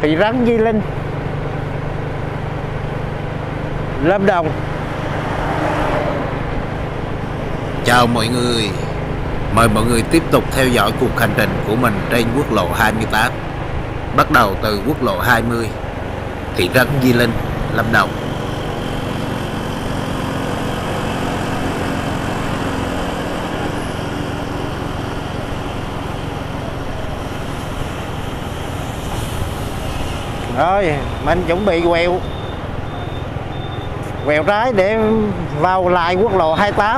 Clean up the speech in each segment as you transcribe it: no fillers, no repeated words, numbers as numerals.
thị trấn Di Linh, Lâm Đồng. Chào mọi người, mời mọi người tiếp tục theo dõi cuộc hành trình của mình trên quốc lộ 28, bắt đầu từ quốc lộ 20, thị trấn Di Linh, Lâm Đồng. Rồi mình chuẩn bị quẹo trái để vào lại quốc lộ 28.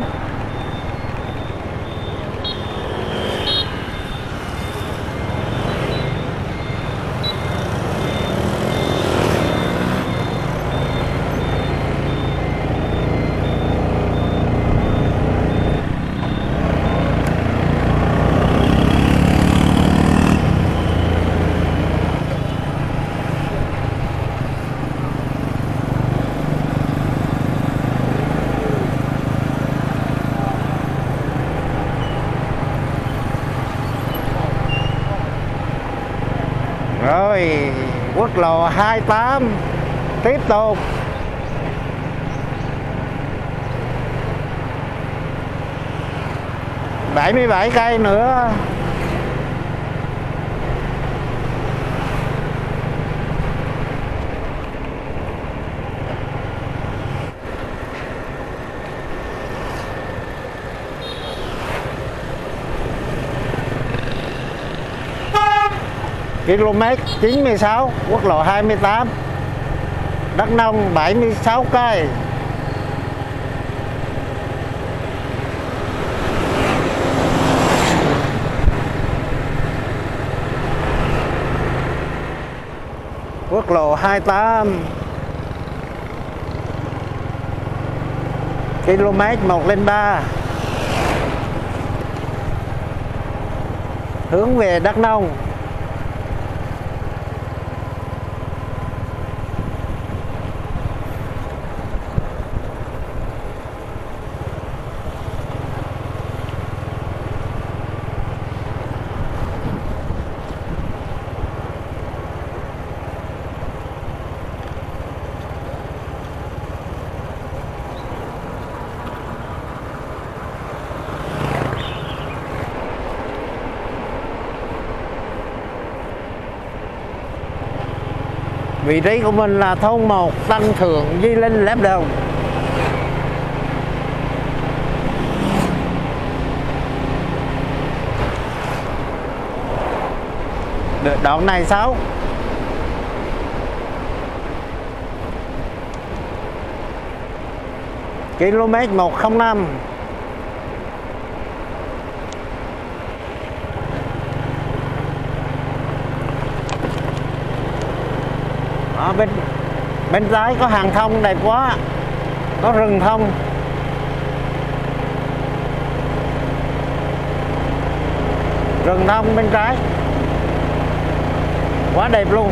Rồi quốc lộ 28 tiếp tục. Bảy mươi 7 cây nữa. Km 96 quốc lộ 28, Đắk Nông 76 cây. Quốc lộ 28 km 103 hướng về Đắk Nông. Vị trí của mình là thôn 1, Tân Thượng, Di Linh, Lâm Đồng. Đoạn này 6. Km 105. Bên trái có hàng thông đẹp quá, có rừng thông. Rừng thông bên trái quá đẹp luôn.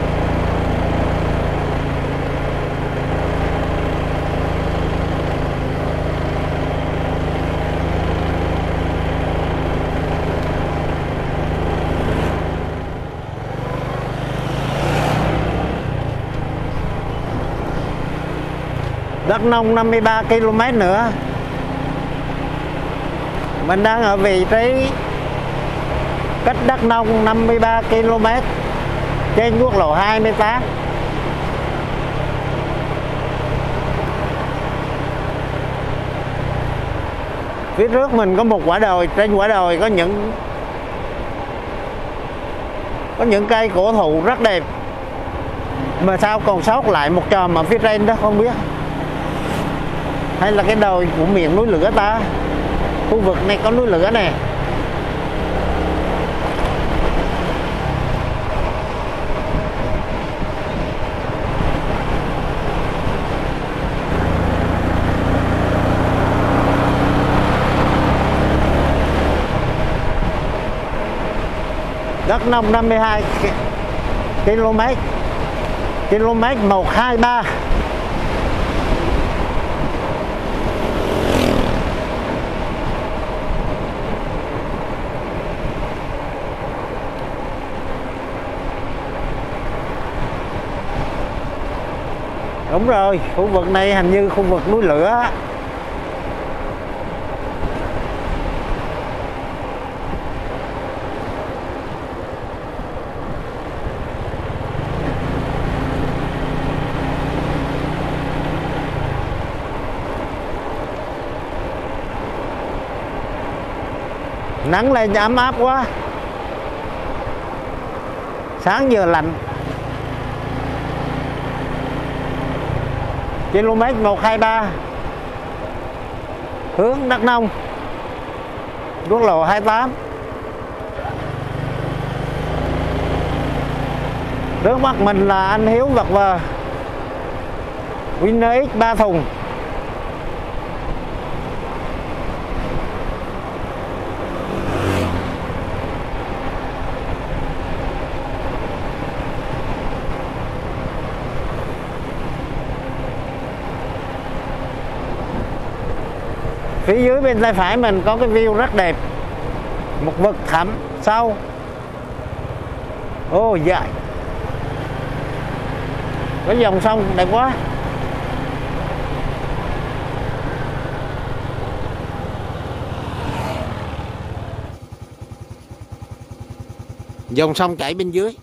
Đắk Nông 53 km nữa. Mình đang ở vị trí cách Đắk Nông 53 km trên quốc lộ 28. Phía trước mình có một quả đồi, trên quả đồi có những cây cổ thụ rất đẹp. Mà sao còn sót lại một chòm ở phía trên đó không biết. Hay là cái đồi của miệng núi lửa ta. Khu vực này có núi lửa nè. Đắk Nông 52 km, km 123. Đúng rồi, khu vực này hình như khu vực núi lửa. Nắng lên ấm áp quá. Sáng giờ lạnh. km 123 hướng Đắk Nông, quốc lộ 28. Trước mắt mình là anh Hiếu vật vờ Winner X 3 thùng. Phía dưới bên tay phải mình có cái view rất đẹp, một vực thẳm sâu. Ô dài, cái dòng sông đẹp quá. Dòng sông chảy bên dưới.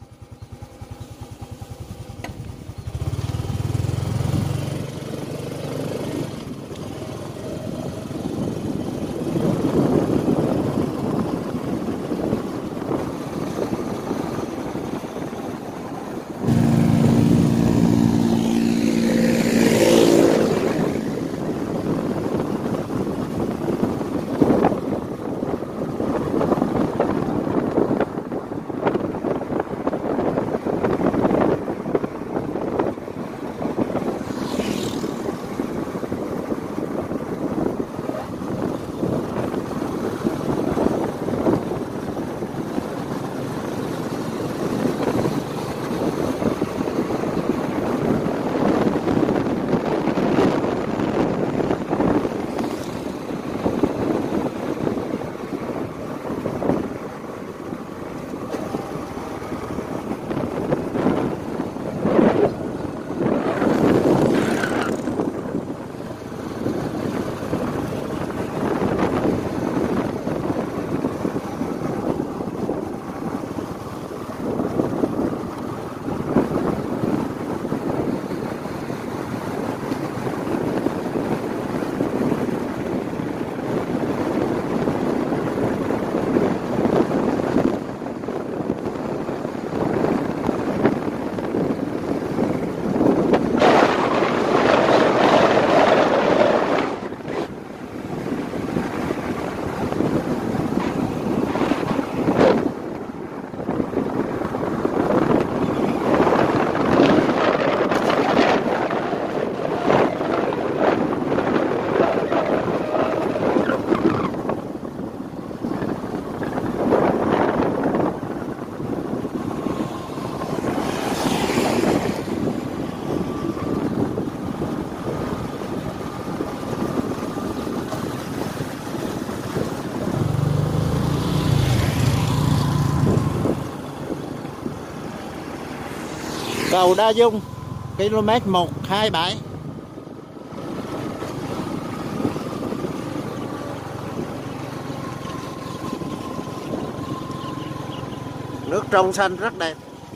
Cầu Đa Dung, km 127. Nước trong xanh rất đẹp.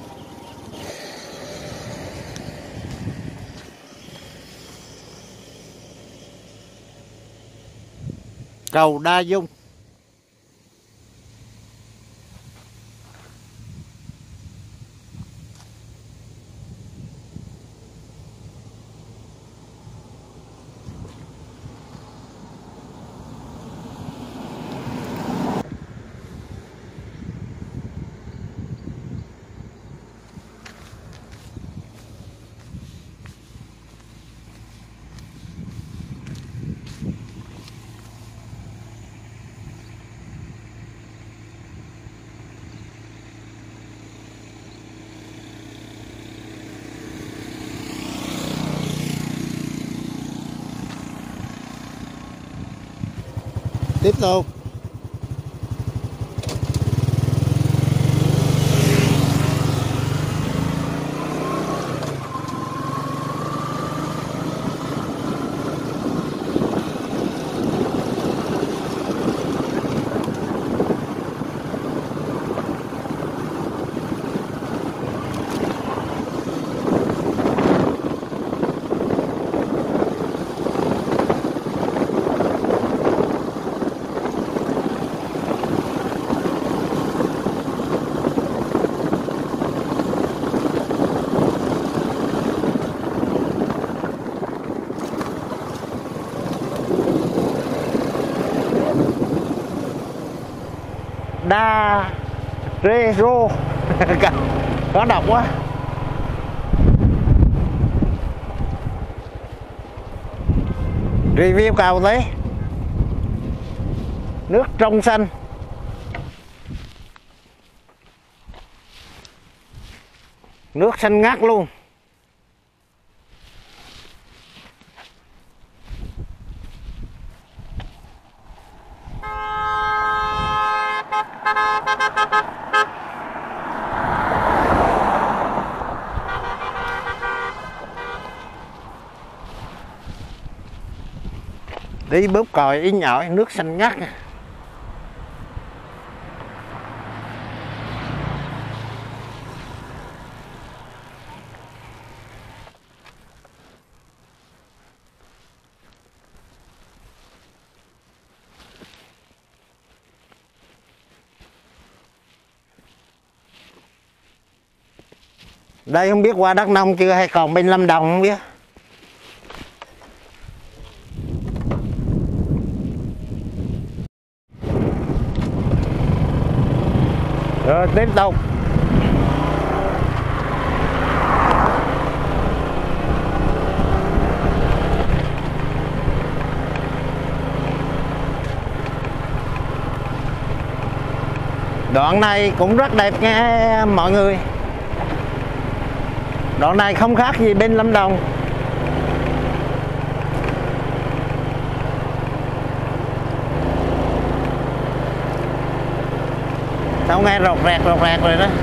Cầu Đa Dung. Tiếp tục. đa rê rô có độc quá. Review cầu thế, nước trong xanh, nước xanh ngắt luôn. Đi bóp còi ý nhỏ, nước xanh ngắt. Đây không biết qua Đắk Nông chưa hay còn bên Lâm Đồng không biết. Rồi tiếp tục. Đoạn này cũng rất đẹp nha mọi người. Đoạn này không khác gì bên Lâm Đồng. Sao nghe rột rẹt rồi đó.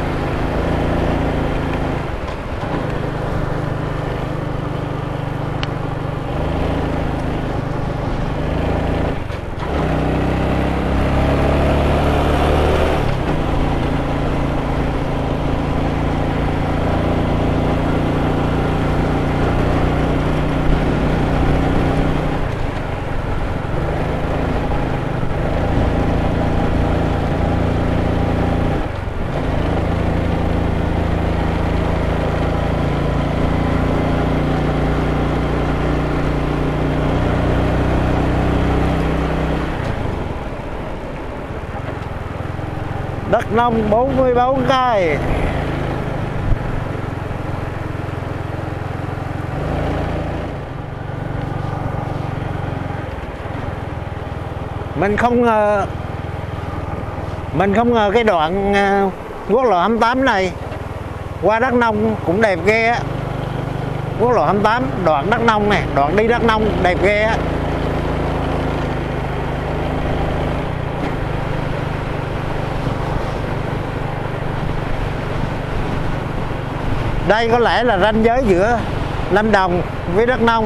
Đắk Nông 44 cây. Mình không ngờ cái đoạn quốc lộ 28 này qua Đắk Nông cũng đẹp ghê á. Quốc lộ 28 đoạn Đắk Nông này, đoạn đi Đắk Nông đẹp ghê á. Đây có lẽ là ranh giới giữa Lâm Đồng với Đắk Nông.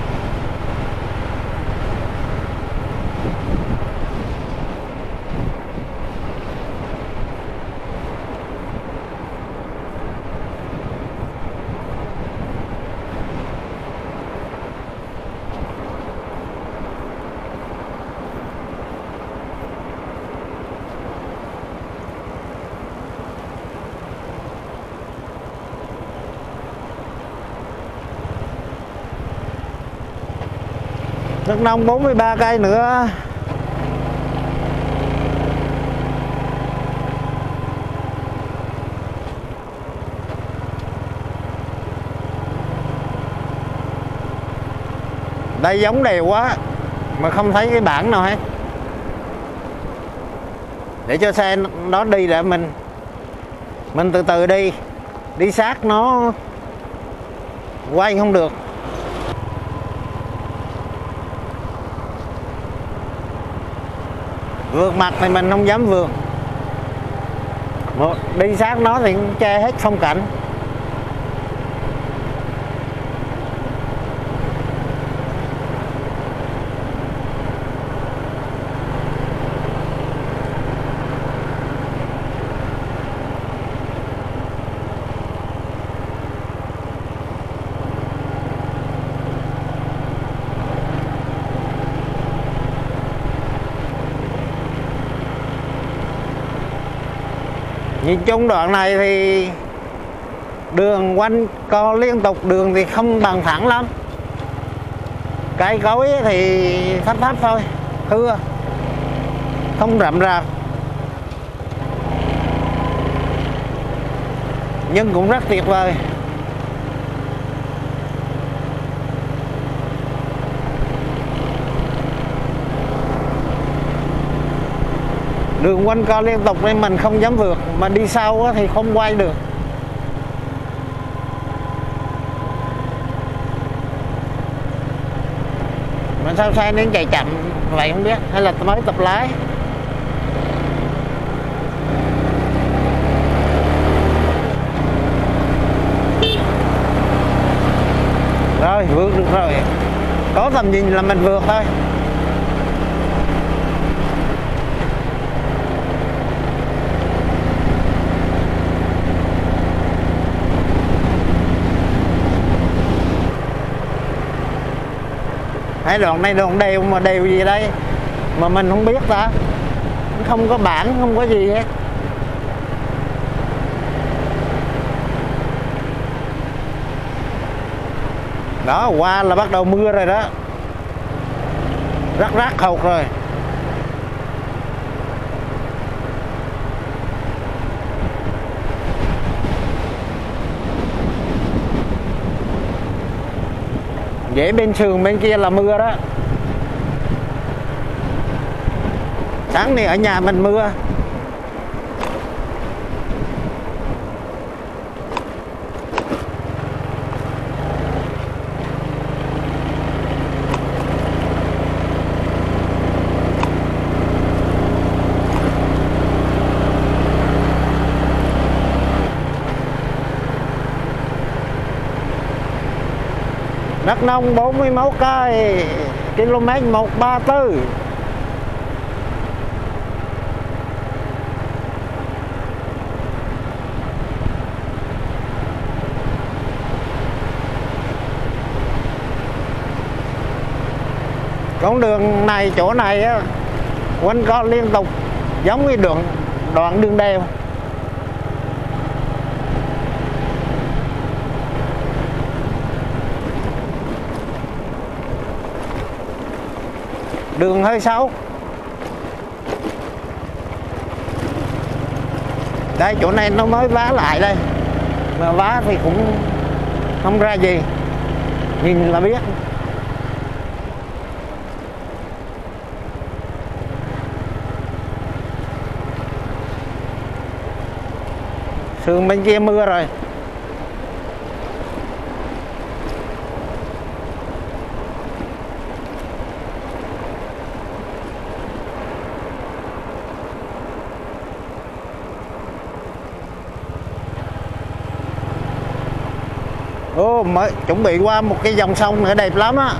Đắk Nông 43 cây nữa. Đây giống đều quá mà không thấy cái bảng nào hết. Để cho xe nó đi để mình từ từ đi. Đi sát nó quay không được. Vượt mặt thì mình không dám vượt. Đi sát nó thì che hết phong cảnh. Nhìn chung đoạn này thì đường quanh co liên tục, đường thì không bằng phẳng lắm. Cây cối thì thấp thôi, thưa, không rậm rạp. nhưng cũng rất tuyệt vời. Đường quanh co liên tục nên mình không dám vượt, mà đi sau thì không quay được. Mà sao xe nên chạy chậm vậy không biết, hay là mới tập lái. Rồi vượt được rồi, có tầm nhìn là mình vượt thôi. Hai đoạn này đoạn đều mà đều gì đây mà mình không biết ta, không có bảng không có gì hết. Đó, qua là bắt đầu mưa rồi đó, rắc hột rồi. Dễ bên sườn bên kia là mưa đó. Sáng nay ở nhà mình mưa. Đắk Nông 41 cây, km 134. Con đường này, chỗ này á, quanh co liên tục giống như đoạn đường đèo. Đường hơi xấu. Đây chỗ này nó mới vá lại đây, mà vá thì cũng không ra gì, nhìn là biết. Sườn bên kia mưa rồi. Ô, mới chuẩn bị qua một cái dòng sông nữa đẹp lắm á.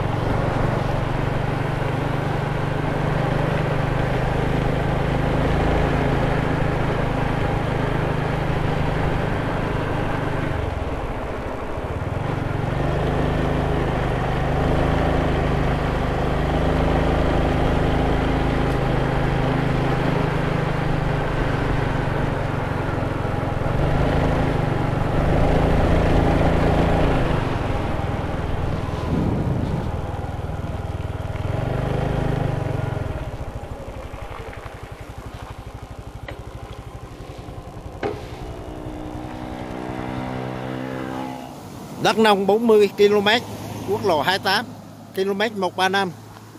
Đắk Nông 40 km, quốc lộ 28, km 135.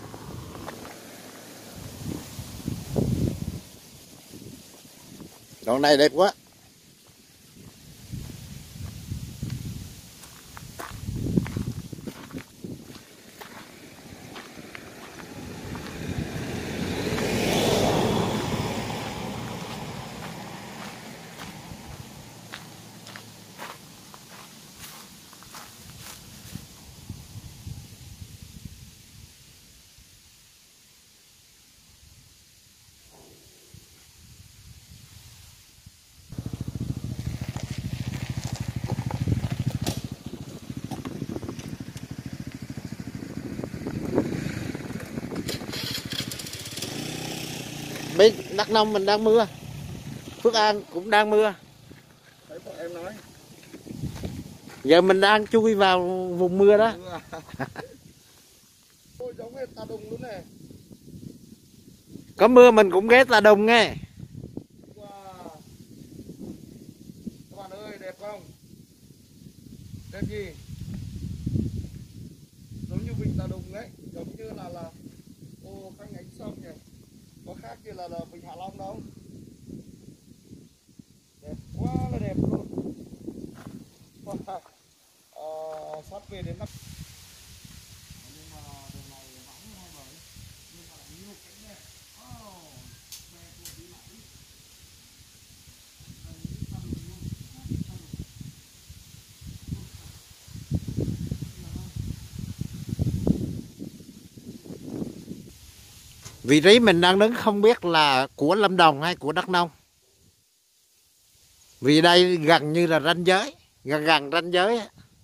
Đoạn này đẹp quá. Bên Đắk Nông mình đang mưa, Phước An cũng đang mưa. Đấy, em nói. Giờ mình đang chui vào vùng mưa đó. Ôi, giống hết Tà Đùng luôn này. Có mưa mình cũng ghé Tà Đùng nghe. Wow. Các bạn ơi, đẹp không? không? Đẹp gì? Giống như Vịnh Tà Đùng đấy, giống như là ô các nhánh sông nhỉ, có khác gì là Vịnh Hạ Long đâu. Đẹp quá là đẹp luôn. Wow. Sắp về đến năm. Nhưng mà đường này vắng hai bởi, nhưng mà lại nhiều cảnh đẹp. Xe cộ đi lại. Vị trí mình đang đứng không biết là của Lâm Đồng hay của Đắk Nông. Vì đây gần như là ranh giới, gần ranh giới.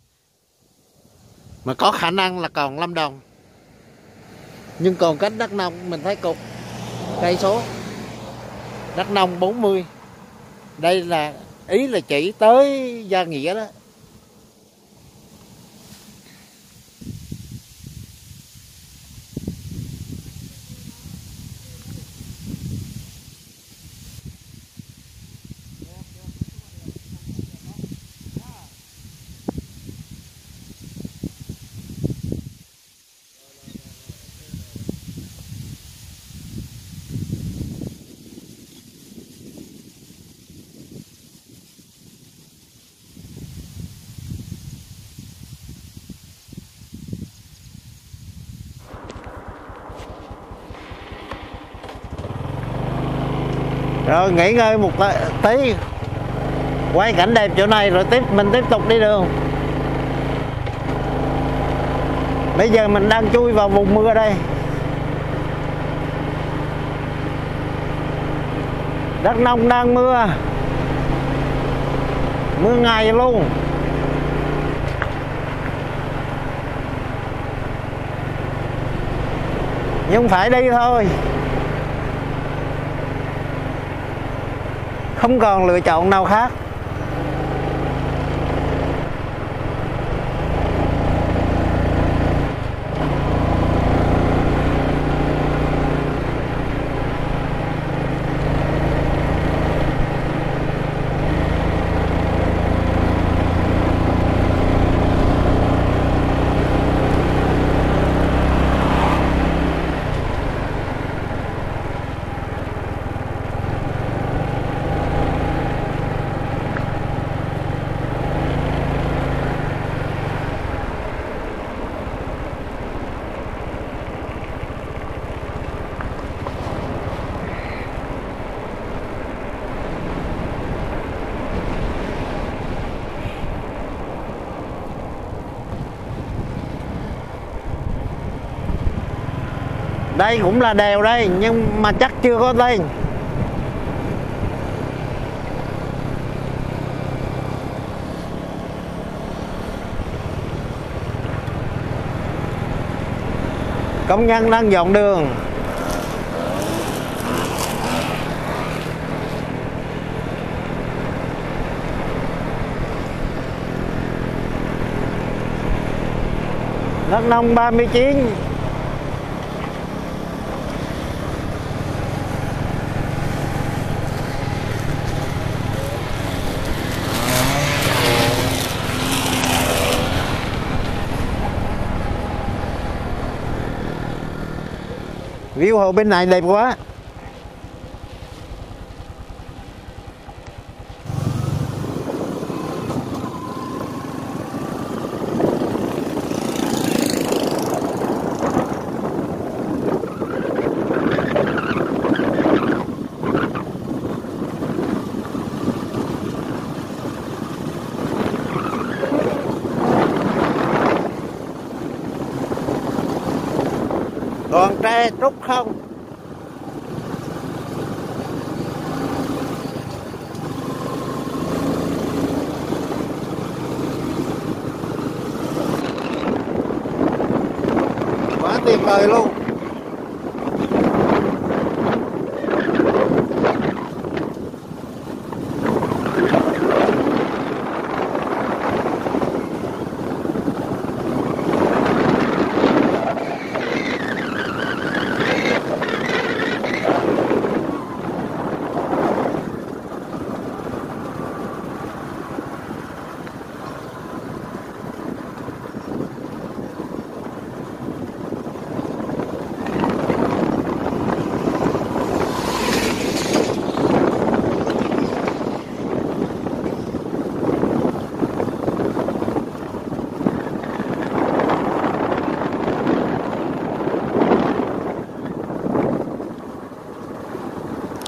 Mà có khả năng là còn Lâm Đồng. Nhưng còn cách Đắk Nông mình thấy cục cây số. Đắk Nông 40. Đây là ý là chỉ tới Gia Nghĩa đó. Rồi nghỉ ngơi một tí, quay cảnh đẹp chỗ này rồi mình tiếp tục đi đường. Bây giờ mình đang chui vào vùng mưa đây. Đắk Nông đang mưa, mưa ngày luôn. Nhưng phải đi thôi, không còn lựa chọn nào khác. Đây cũng là đèo đây, nhưng mà chắc chưa có lên. Công nhân đang dọn đường. Đắk Nông 39. View hồ bên này đẹp quá. Toàn tre trúc không. Quá tuyệt vời luôn.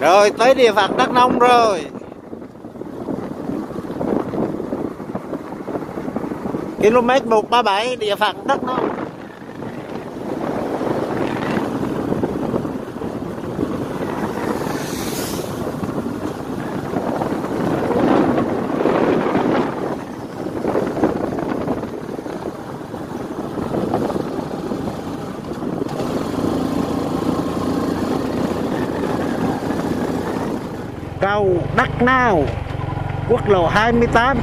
Rồi tới địa phận Đắk Nông rồi. km 137 địa phận Đắk Nông. Cầu Đắk Nao, quốc lộ 28.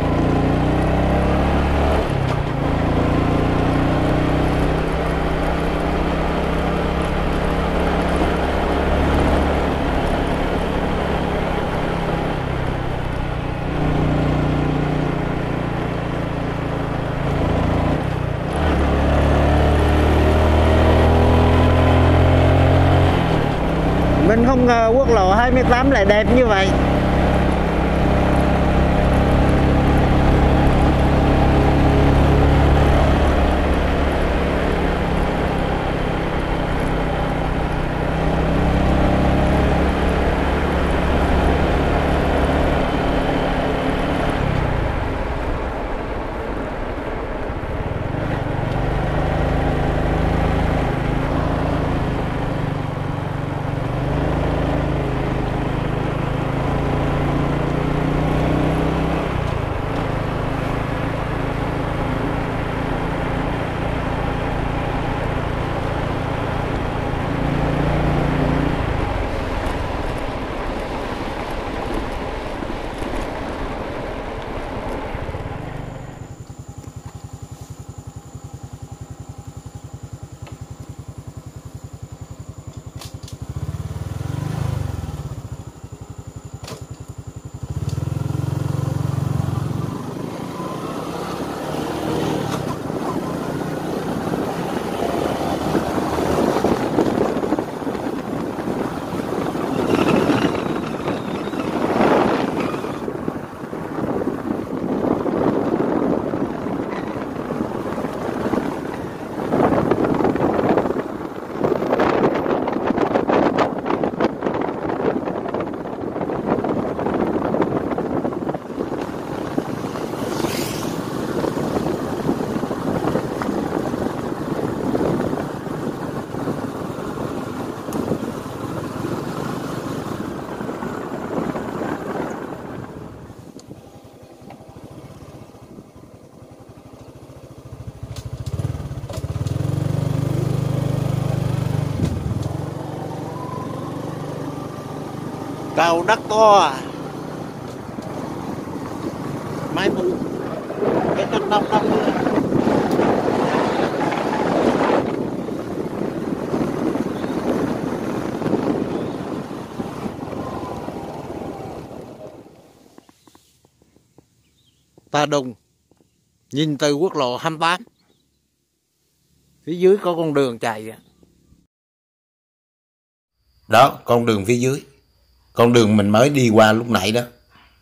Mình không ngờ quốc lộ 28 lại đẹp như vậy. Cầu Đắk To, mai mùng cái Đắk Nông Đông. Ta Đùng, nhìn từ quốc lộ 28, phía dưới có con đường chạy. Đó, con đường phía dưới. Con đường mình mới đi qua lúc nãy đó.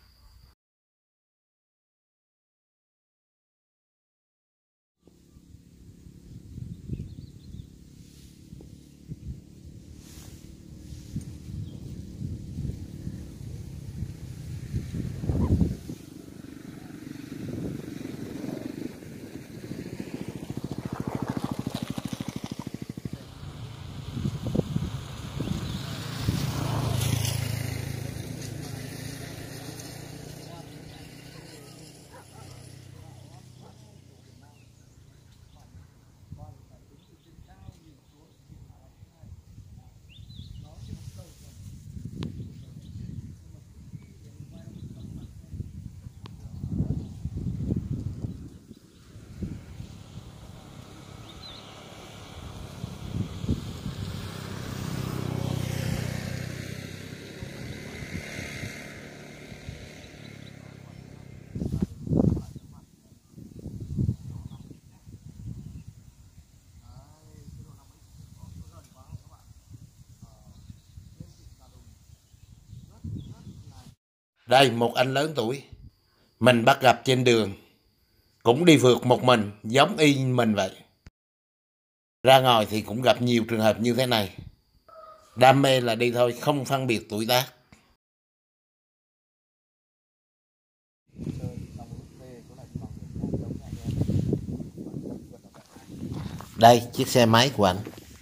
Đây, một anh lớn tuổi mình bắt gặp trên đường, cũng đi phượt một mình giống y mình vậy. Ra ngoài thì cũng gặp nhiều trường hợp như thế này. Đam mê là đi thôi, không phân biệt tuổi tác. Đây, chiếc xe máy của anh.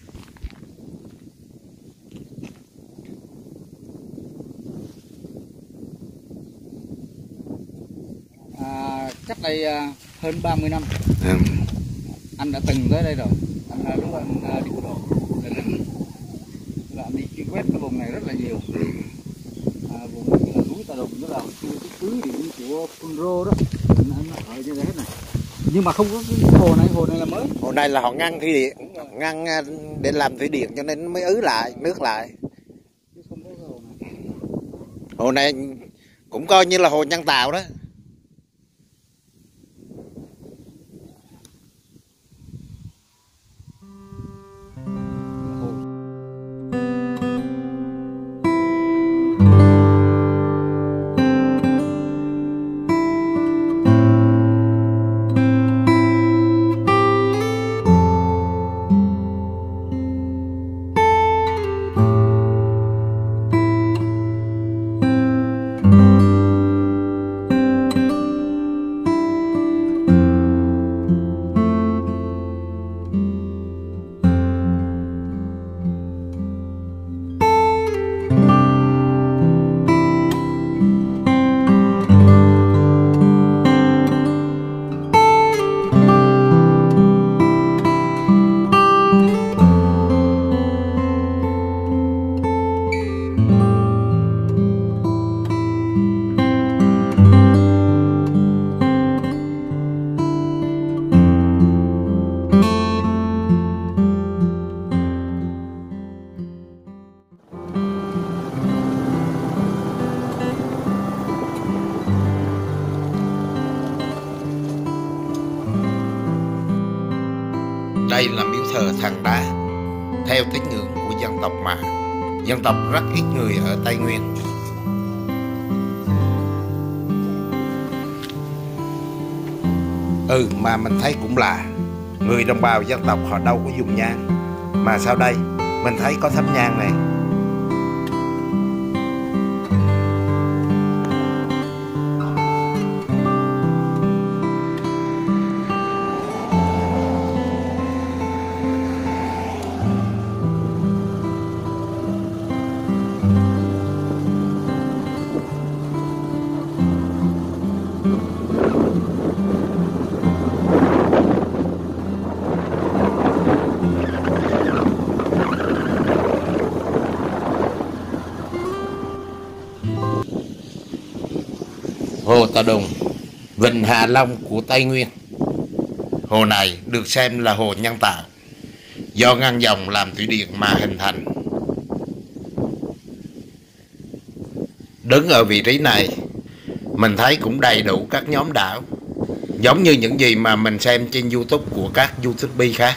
Chắc đây hơn 30 năm anh đã từng tới đây rồi. Anh lúc anh đi bộ đội là anh đi truy quét cái vùng này rất là nhiều. Vùng này là núi Tà Đùng, nó là cái tứ điểm của Phun Rô đó, anh ở trên đây hết này. Nhưng mà không có cái hồ này là mới. Hồ này là họ ngăn thủy điện, ngăn để làm thủy điện cho nên mới ứ lại nước lại. Chứ không có cái hồ này. Hồ này cũng coi như là hồ nhân tạo đó. Đây là miếu thờ Than Đá, theo tín ngưỡng của dân tộc Mã. Dân tộc rất ít người ở Tây Nguyên. Mà mình thấy cũng lạ, người đồng bào dân tộc họ đâu có dùng nhang, mà sau đây mình thấy có thắp nhang này. Hồ Tà Đùng, vịnh Hạ Long của Tây Nguyên. Hồ này được xem là hồ nhân tạo, do ngăn dòng làm thủy điện mà hình thành. Đứng ở vị trí này, mình thấy cũng đầy đủ các nhóm đảo, giống như những gì mà mình xem trên YouTube của các YouTuber khác.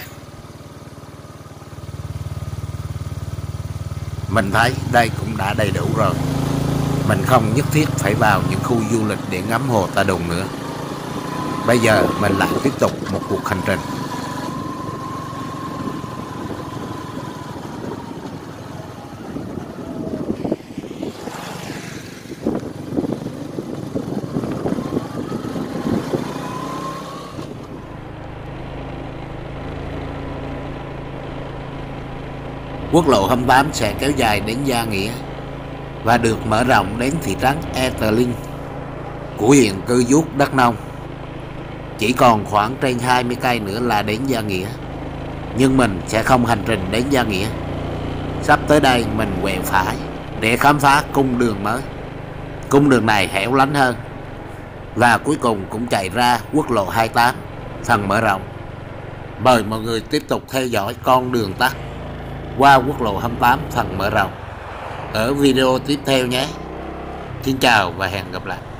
Mình thấy đây cũng đã đầy đủ rồi. Mình không nhất thiết phải vào những khu du lịch để ngắm hồ Tà Đùng nữa. Bây giờ mình lại tiếp tục một cuộc hành trình. Quốc lộ 28 sẽ kéo dài đến Gia Nghĩa và được mở rộng đến thị trấn Etterlin của huyện Cư Giút, Đắk Nông. Chỉ còn khoảng trên 20 cây nữa là đến Gia Nghĩa, nhưng mình sẽ không hành trình đến Gia Nghĩa. Sắp tới đây mình quẹo phải để khám phá cung đường mới. Cung đường này hẻo lánh hơn và cuối cùng cũng chạy ra quốc lộ 28 phần mở rộng. Mời mọi người tiếp tục theo dõi con đường tắt qua quốc lộ 28 phần mở rộng ở video tiếp theo nhé. Xin chào và hẹn gặp lại.